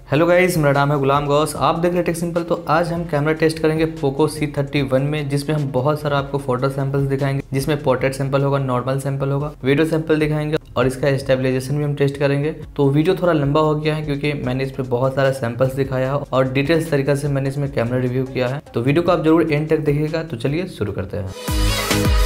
Hello guys, मेरा नाम है गुलाम गौस। आप देख रहे हैं टेक सिंपल। तो आज हम कैमरा टेस्ट करेंगे पोको C31 में, जिसमें हम बहुत सारा आपको फोटो सैंपल्स दिखाएंगे, जिसमें पोर्ट्रेट सैंपल होगा, नॉर्मल सैंपल होगा, वीडियो सैंपल दिखाएंगे और इसका स्टेबलाइजेशन भी हम टेस्ट करेंगे। तो वीडियो थोड़ा लंबा हो गया है क्योंकि मैंने इसमें बहुत सारा सैंपल्स दिखाया है और डिटेल्स तरीके से मैंने इसमें कैमरा रिव्यू किया है। तो वीडियो को आप जरूर एंड तक देखिएगा। तो चलिए शुरू करते हैं।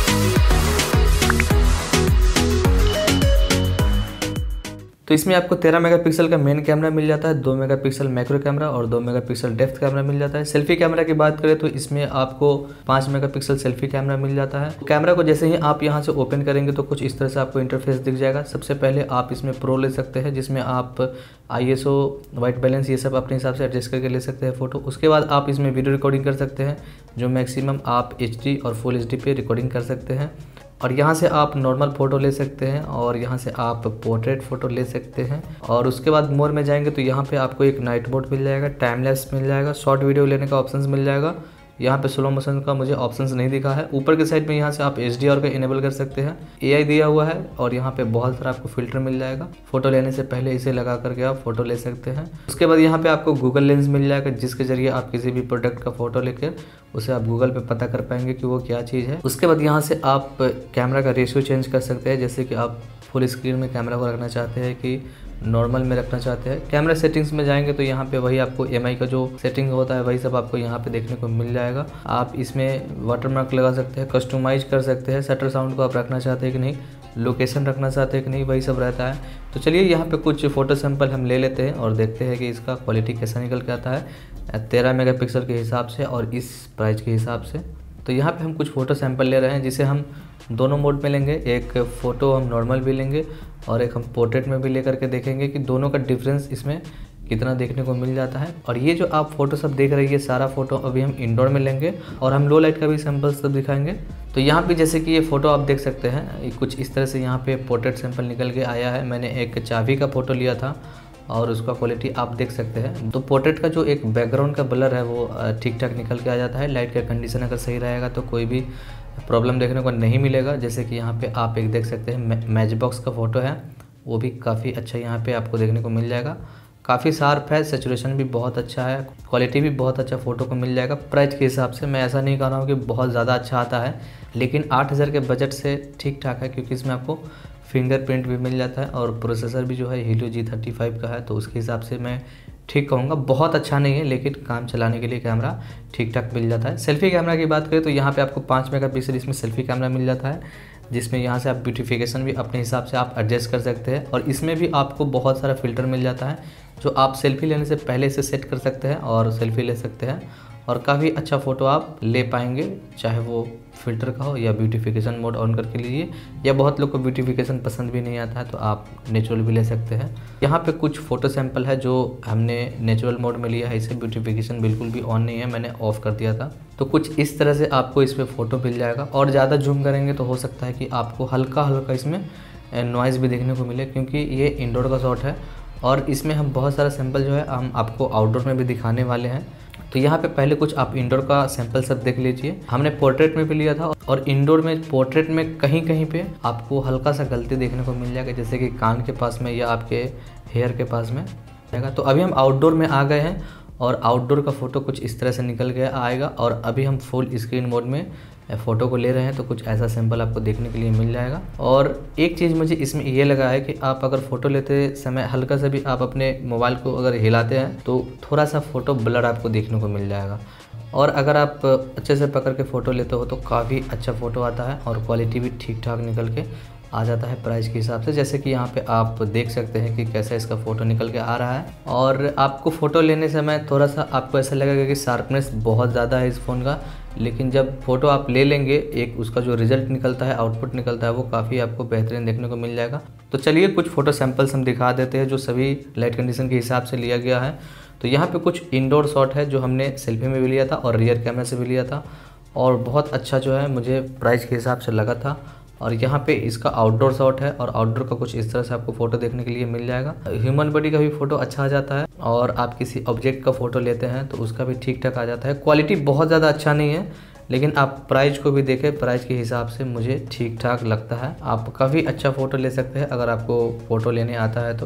तो इसमें आपको 13 मेगापिक्सल का मेन कैमरा मिल जाता है, 2 मेगापिक्सल मैक्रो कैमरा और 2 मेगापिक्सल डेप्थ कैमरा मिल जाता है। सेल्फी कैमरा की बात करें तो इसमें आपको 5 मेगापिक्सल सेल्फी कैमरा मिल जाता है। कैमरा को जैसे ही आप यहाँ से ओपन करेंगे तो कुछ इस तरह से आपको इंटरफेस दिख जाएगा। सबसे पहले आप इसमें प्रो ले सकते हैं, जिसमें आप ISO, वाइट बैलेंस, ये सब अपने हिसाब से एडजस्ट करके ले सकते हैं फ़ोटो। उसके बाद आप इसमें वीडियो रिकॉर्डिंग कर सकते हैं, जो मैक्सिमम आप HD और फुल HD पे रिकॉर्डिंग कर सकते हैं। और यहाँ से आप नॉर्मल फ़ोटो ले सकते हैं और यहाँ से आप पोर्ट्रेट फ़ोटो ले सकते हैं। और उसके बाद मोर में जाएंगे तो यहाँ पे आपको एक नाइट मोड मिल जाएगा, टाइम लैप्स मिल जाएगा, शॉर्ट वीडियो लेने का ऑप्शंस मिल जाएगा। यहाँ पे स्लो मोशन का मुझे ऑप्शंस नहीं दिखा है। ऊपर के साइड में यहाँ से आप HDR का इनेबल कर सकते हैं, AI दिया हुआ है और यहाँ पे बहुत सारा आपको फिल्टर मिल जाएगा। फोटो लेने से पहले इसे लगा करके आप फोटो ले सकते हैं। उसके बाद यहाँ पे आपको गूगल लेंस मिल जाएगा, जिसके जरिए आप किसी भी प्रोडक्ट का फोटो लेकर उसे आप गूगल पे पता कर पाएंगे कि वो क्या चीज़ है। उसके बाद यहाँ से आप कैमरा का रेशियो चेंज कर सकते हैं, जैसे कि आप फुल स्क्रीन में कैमरा को रखना चाहते हैं कि नॉर्मल में रखना चाहते हैं। कैमरा सेटिंग्स में जाएंगे तो यहाँ पे वही आपको MI का जो सेटिंग होता है वही सब आपको यहाँ पे देखने को मिल जाएगा। आप इसमें वाटरमार्क लगा सकते हैं, कस्टमाइज कर सकते हैं, शटर साउंड को आप रखना चाहते हैं कि नहीं, लोकेशन रखना चाहते हैं कि नहीं, वही सब रहता है। तो चलिए यहाँ पे कुछ फ़ोटो सैंपल हम ले लेते हैं और देखते हैं कि इसका क्वालिटी कैसा निकल के आता है 13 मेगापिक्सल के हिसाब से और इस प्राइस के हिसाब से। तो यहाँ पे हम कुछ फ़ोटो सैंपल ले रहे हैं, जिसे हम दोनों मोड में लेंगे। एक फ़ोटो हम नॉर्मल भी लेंगे और एक हम पोर्ट्रेट में भी लेकर के देखेंगे कि दोनों का डिफरेंस इसमें कितना देखने को मिल जाता है। और ये जो आप फ़ोटो सब देख रही है, सारा फ़ोटो अभी हम इंडोर में लेंगे और हम लो लाइट का भी सैंपल सब दिखाएंगे। तो यहाँ पे जैसे कि ये फ़ोटो आप देख सकते हैं, कुछ इस तरह से यहाँ पे पोर्ट्रेट सैंपल निकल के आया है। मैंने एक चाबी का फ़ोटो लिया था और उसका क्वालिटी आप देख सकते हैं। तो पोर्ट्रेट का जो एक बैकग्राउंड का ब्लर है वो ठीक ठाक निकल के आ जाता है। लाइट का कंडीशन अगर सही रहेगा तो कोई भी प्रॉब्लम देखने को नहीं मिलेगा। जैसे कि यहाँ पे आप एक देख सकते हैं मैच बॉक्स का फ़ोटो है, वो भी काफ़ी अच्छा यहाँ पे आपको देखने को मिल जाएगा। काफ़ी शार्प है, सैचुरेशन भी बहुत अच्छा है, क्वालिटी भी बहुत अच्छा फ़ोटो को मिल जाएगा। प्राइस के हिसाब से मैं ऐसा नहीं कह रहा हूँ कि बहुत ज़्यादा अच्छा आता है, लेकिन 8000 के बजट से ठीक ठाक है, क्योंकि इसमें आपको फिंगरप्रिंट भी मिल जाता है और प्रोसेसर भी जो है Helio G35 का है। तो उसके हिसाब से मैं ठीक कहूँगा, बहुत अच्छा नहीं है, लेकिन काम चलाने के लिए कैमरा ठीक ठाक मिल जाता है। सेल्फी कैमरा की बात करें तो यहाँ पे आपको 5 मेगापिक्सल इसमें सेल्फी कैमरा मिल जाता है, जिसमें यहाँ से आप ब्यूटिफिकेशन भी अपने हिसाब से आप एडजस्ट कर सकते हैं। और इसमें भी आपको बहुत सारा फ़िल्टर मिल जाता है, जो आप सेल्फी लेने से पहले से सेट कर सकते हैं और सेल्फी ले सकते हैं और काफ़ी अच्छा फ़ोटो आप ले पाएंगे, चाहे वो फ़िल्टर का हो या ब्यूटिफिकेशन मोड ऑन करके लीजिए। या बहुत लोग को ब्यूटिफिकेशन पसंद भी नहीं आता है तो आप नेचुरल भी ले सकते हैं। यहाँ पे कुछ फ़ोटो सैंपल है जो हमने नेचुरल मोड में लिया है, इसे ब्यूटिफिकेशन बिल्कुल भी ऑन नहीं है, मैंने ऑफ़ कर दिया था। तो कुछ इस तरह से आपको इसमें फ़ोटो मिल जाएगा। और ज़्यादा जूम करेंगे तो हो सकता है कि आपको हल्का हल्का इसमें नॉइज़ भी देखने को मिले, क्योंकि ये इंडोर का शॉट है और इसमें हम बहुत सारा सैंपल जो है हम आपको आउटडोर में भी दिखाने वाले हैं। तो यहाँ पे पहले कुछ आप इंडोर का सैंपल सब देख लीजिए। हमने पोर्ट्रेट में भी लिया था और इंडोर में पोर्ट्रेट में कहीं कहीं पे आपको हल्का सा गलती देखने को मिल जाएगा, जैसे कि कान के पास में या आपके हेयर के पास में आएगा। तो अभी हम आउटडोर में आ गए हैं और आउटडोर का फ़ोटो कुछ इस तरह से निकल गया आएगा और अभी हम फुल स्क्रीन मोड में फ़ोटो को ले रहे हैं। तो कुछ ऐसा सैंपल आपको देखने के लिए मिल जाएगा। और एक चीज़ मुझे इसमें ये लगा है कि आप अगर फ़ोटो लेते समय हल्का सा भी आप अपने मोबाइल को अगर हिलाते हैं तो थोड़ा सा फ़ोटो ब्लर आपको देखने को मिल जाएगा। और अगर आप अच्छे से पकड़ के फ़ोटो लेते हो तो काफ़ी अच्छा फ़ोटो आता है और क्वालिटी भी ठीक ठाक निकल के आ जाता है प्राइस के हिसाब से। जैसे कि यहाँ पे आप देख सकते हैं कि कैसा इसका फ़ोटो निकल के आ रहा है। और आपको फ़ोटो लेने समय थोड़ा सा आपको ऐसा लगेगा कि शार्पनेस बहुत ज़्यादा है इस फ़ोन का, लेकिन जब फ़ोटो आप ले लेंगे एक उसका जो रिज़ल्ट निकलता है, आउटपुट निकलता है, वो काफ़ी आपको बेहतरीन देखने को मिल जाएगा। तो चलिए कुछ फ़ोटो सैंपल्स हम दिखा देते हैं जो सभी लाइट कंडीशन के हिसाब से लिया गया है। तो यहाँ पे कुछ इंडोर शॉट है जो हमने सेल्फी में भी लिया था और रियर कैमरा से भी लिया था और बहुत अच्छा जो है मुझे प्राइस के हिसाब से लगा था। और यहाँ पे इसका आउटडोर शॉट है और आउटडोर का कुछ इस तरह से आपको फ़ोटो देखने के लिए मिल जाएगा। ह्यूमन बॉडी का भी फ़ोटो अच्छा आ जाता है और आप किसी ऑब्जेक्ट का फ़ोटो लेते हैं तो उसका भी ठीक ठाक आ जाता है। क्वालिटी बहुत ज़्यादा अच्छा नहीं है, लेकिन आप प्राइस को भी देखें, प्राइस के हिसाब से मुझे ठीक ठाक लगता है। आप काफ़ी अच्छा फ़ोटो ले सकते हैं अगर आपको फ़ोटो लेने आता है तो।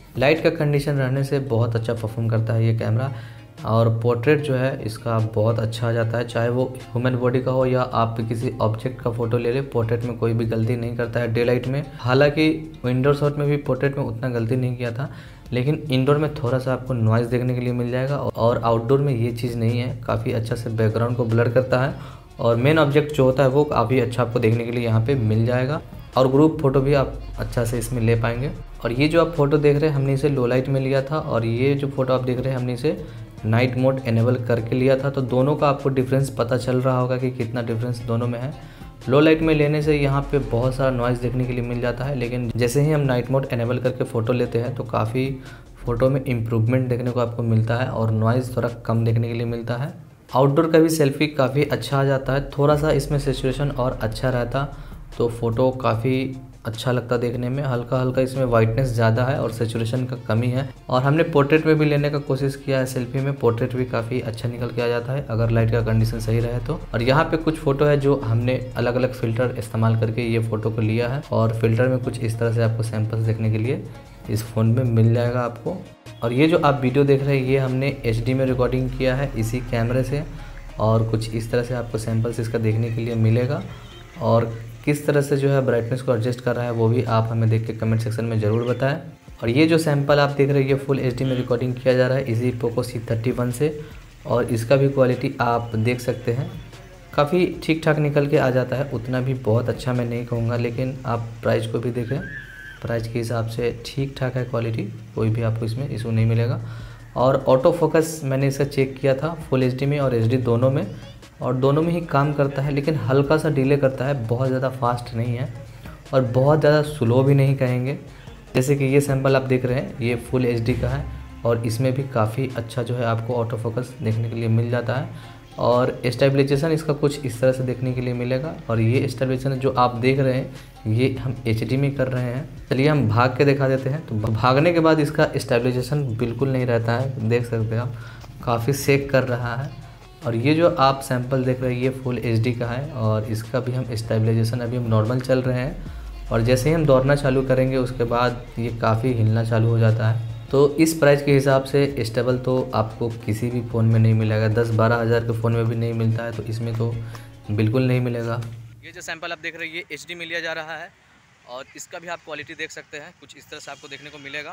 लाइट का कंडीशन रहने से बहुत अच्छा परफॉर्म करता है ये कैमरा। और पोर्ट्रेट जो है इसका बहुत अच्छा आ जाता है, चाहे वो ह्यूमन बॉडी का हो या आप किसी ऑब्जेक्ट का फ़ोटो ले ले, पोर्ट्रेट में कोई भी गलती नहीं करता है डे लाइट में। हालांकि इंडोर शॉट में भी पोर्ट्रेट में उतना गलती नहीं किया था, लेकिन इंडोर में थोड़ा सा आपको नॉइज़ देखने के लिए मिल जाएगा। और आउटडोर में ये चीज़ नहीं है, काफ़ी अच्छा से बैकग्राउंड को ब्लर करता है और मेन ऑब्जेक्ट जो होता है वो काफ़ी अच्छा आपको देखने के लिए यहाँ पे मिल जाएगा। और ग्रुप फोटो भी आप अच्छा से इसमें ले पाएंगे। और ये जो आप फोटो देख रहे हैं हमने इसे लो लाइट में लिया था, और ये जो फोटो आप देख रहे हैं हमने इसे नाइट मोड इनेबल करके लिया था। तो दोनों का आपको डिफरेंस पता चल रहा होगा कि कितना डिफरेंस दोनों में है। लो लाइट में लेने से यहाँ पे बहुत सारा नॉइज़ देखने के लिए मिल जाता है, लेकिन जैसे ही हम नाइट मोड इनेबल करके फ़ोटो लेते हैं तो काफ़ी फ़ोटो में इम्प्रूवमेंट देखने को आपको मिलता है और नॉइज़ थोड़ा कम देखने के लिए मिलता है। आउटडोर का भी सेल्फी काफ़ी अच्छा आ जाता है, थोड़ा सा इसमें सिचुएशन और अच्छा रहता तो फ़ोटो काफ़ी अच्छा लगता देखने में। हल्का हल्का इसमें वाइटनेस ज़्यादा है और सेचुरेशन का कमी है। और हमने पोर्ट्रेट में भी लेने का कोशिश किया है, सेल्फी में पोर्ट्रेट भी काफ़ी अच्छा निकल के आ जाता है अगर लाइट का कंडीशन सही रहे तो। और यहाँ पे कुछ फ़ोटो है जो हमने अलग अलग फ़िल्टर इस्तेमाल करके ये फ़ोटो को लिया है, और फिल्टर में कुछ इस तरह से आपको सैम्पल्स देखने के लिए इस फ़ोन में मिल जाएगा आपको। और ये जो आप वीडियो देख रहे हैं ये हमने HD में रिकॉर्डिंग किया है इसी कैमरे से, और कुछ इस तरह से आपको सैम्पल्स इसका देखने के लिए मिलेगा। और किस तरह से जो है ब्राइटनेस को एडजस्ट कर रहा है वो भी आप हमें देख के कमेंट सेक्शन में ज़रूर बताएं। और ये जो सैंपल आप देख रहे हैं ये फुल HD में रिकॉर्डिंग किया जा रहा है इसी पोको C31 से, और इसका भी क्वालिटी आप देख सकते हैं काफ़ी ठीक ठाक निकल के आ जाता है। उतना भी बहुत अच्छा मैं नहीं कहूँगा, लेकिन आप प्राइस को भी देखें, प्राइस के हिसाब से ठीक ठाक है क्वालिटी, कोई भी आपको इसमें इशू नहीं मिलेगा। और ऑटो फोकस मैंने इसका चेक किया था फुल HD में और HD दोनों में, और दोनों में ही काम करता है, लेकिन हल्का सा डिले करता है, बहुत ज़्यादा फास्ट नहीं है और बहुत ज़्यादा स्लो भी नहीं कहेंगे। जैसे कि ये सैंपल आप देख रहे हैं ये फुल HD का है, और इसमें भी काफ़ी अच्छा जो है आपको ऑटो फोकस देखने के लिए मिल जाता है। और स्टेबलाइजेशन इसका कुछ इस तरह से देखने के लिए मिलेगा। और ये स्टेबलाइजेशन जो आप देख रहे हैं ये हम HD में कर रहे हैं। चलिए हम भाग के दिखा देते हैं। तो भागने के बाद इसका स्टेबलाइजेशन बिल्कुल नहीं रहता है, देख सकते हैं आप काफ़ी शेक कर रहा है। और ये जो आप सैंपल देख रहे हैं ये फुल HD का है, और इसका भी हम स्टेबलाइजेशन अभी हम नॉर्मल चल रहे हैं, और जैसे ही हम दौड़ना चालू करेंगे उसके बाद ये काफ़ी हिलना चालू हो जाता है। तो इस प्राइस के हिसाब से स्टेबल तो आपको किसी भी फ़ोन में नहीं मिलेगा, 10-12 हज़ार के फ़ोन में भी नहीं मिलता है, तो इसमें तो बिल्कुल नहीं मिलेगा। ये जो सैंपल आप देख रहे हैं ये HD में लिया जा रहा है, और इसका भी आप क्वालिटी देख सकते हैं, कुछ इस तरह से आपको देखने को मिलेगा।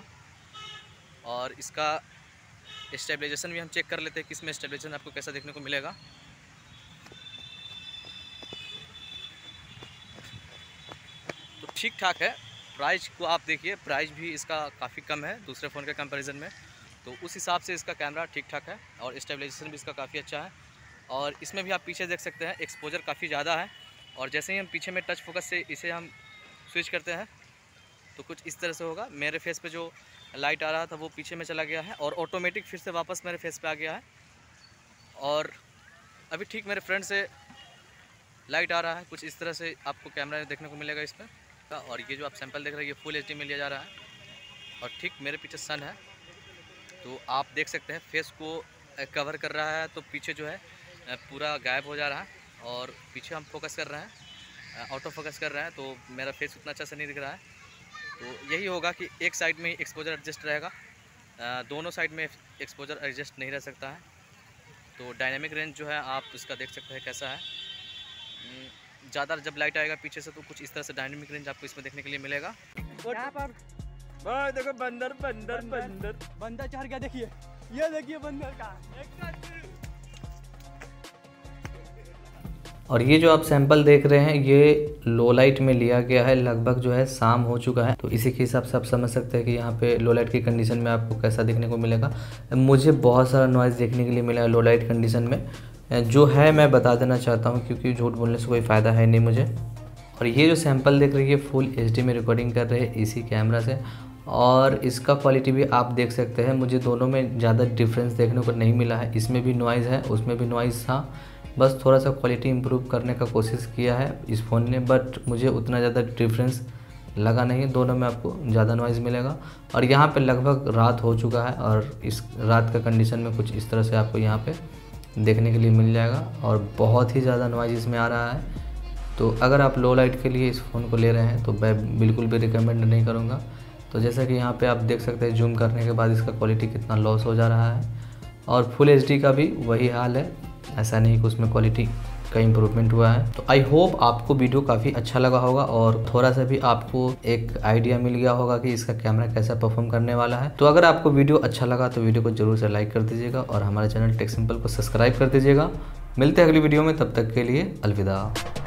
और इसका स्टेबलाइजेशन भी हम चेक कर लेते हैं, किस में स्टेबलाइजेशन आपको कैसा देखने को मिलेगा। तो ठीक ठाक है। प्राइस को आप देखिए, प्राइस भी इसका काफ़ी कम है दूसरे फ़ोन के कंपैरिजन में, तो उस हिसाब से इसका कैमरा ठीक ठाक है और स्टेबलाइजेशन भी इसका काफ़ी अच्छा है। और इसमें भी आप पीछे देख सकते हैं एक्सपोजर काफ़ी ज़्यादा है, और जैसे ही हम पीछे में टच फोकस से इसे हम स्विच करते हैं तो कुछ इस तरह से होगा। मेरे फेस पे जो लाइट आ रहा था वो पीछे में चला गया है, और ऑटोमेटिक फिर से वापस मेरे फेस पे आ गया है। और अभी ठीक मेरे फ्रंट से लाइट आ रहा है, कुछ इस तरह से आपको कैमरा देखने को मिलेगा इसमें। और ये जो आप सैंपल देख रहे हैं ये फुल HD में लिया जा रहा है, और ठीक मेरे पीछे सन है, तो आप देख सकते हैं फेस को कवर कर रहा है, तो पीछे जो है पूरा गायब हो जा रहा है। और पीछे हम फोकस कर रहे हैं, ऑटो फोकस कर रहे हैं, तो मेरा फेस उतना अच्छा से नहीं दिख रहा है। तो यही होगा कि एक साइड में एक्सपोजर एडजस्ट रहेगा, दोनों साइड में एक्सपोजर एडजस्ट नहीं रह सकता है। तो डायनेमिक रेंज जो है आप इसका देख सकते हैं कैसा है। ज़्यादा जब लाइट आएगा पीछे से तो कुछ इस तरह से डायनेमिक रेंज आपको इसमें देखने के लिए मिलेगा। यहाँ पर देखो बंदर बंदर बंदर बंदर चढ़ गया, देखिए ये देखिए बंदर का। और ये जो आप सैंपल देख रहे हैं ये लो लाइट में लिया गया है, लगभग जो है शाम हो चुका है, तो इसी के हिसाब से आप समझ सकते हैं कि यहाँ पे लो लाइट की कंडीशन में आपको कैसा देखने को मिलेगा। मुझे बहुत सारा नॉइज़ देखने के लिए मिला है लो लाइट कंडीशन में, जो है मैं बता देना चाहता हूँ क्योंकि झूठ बोलने से कोई फ़ायदा है नहीं मुझे। और ये जो सैंपल देख रही है फुल HD में रिकॉर्डिंग कर रहे हैं इसी कैमरा से, और इसका क्वालिटी भी आप देख सकते हैं। मुझे दोनों में ज़्यादा डिफरेंस देखने को नहीं मिला है, इसमें भी नॉइज़ है उसमें भी नॉइज़ था, बस थोड़ा सा क्वालिटी इंप्रूव करने का कोशिश किया है इस फ़ोन ने, बट मुझे उतना ज़्यादा डिफरेंस लगा नहीं। दोनों में आपको ज़्यादा नॉइज़ मिलेगा। और यहाँ पे लगभग रात हो चुका है, और इस रात का कंडीशन में कुछ इस तरह से आपको यहाँ पे देखने के लिए मिल जाएगा, और बहुत ही ज़्यादा नॉइज़ इसमें आ रहा है। तो अगर आप लो लाइट के लिए इस फ़ोन को ले रहे हैं तो मैं बिल्कुल भी रिकमेंड नहीं करूँगा। तो तो जैसा कि यहाँ पे आप देख सकते हैं जूम करने के बाद इसका क्वालिटी कितना लॉस हो जा रहा है। और फुल HD का भी वही हाल है, ऐसा नहीं कि उसमें क्वालिटी का इम्प्रूवमेंट हुआ है। तो आई होप आपको वीडियो काफ़ी अच्छा लगा होगा और थोड़ा सा भी आपको एक आइडिया मिल गया होगा कि इसका कैमरा कैसा परफॉर्म करने वाला है। तो अगर आपको वीडियो अच्छा लगा तो वीडियो को जरूर से लाइक कर दीजिएगा और हमारे चैनल टेक सिंपल को सब्सक्राइब कर दीजिएगा। मिलते हैं अगली वीडियो में, तब तक के लिए अलविदा।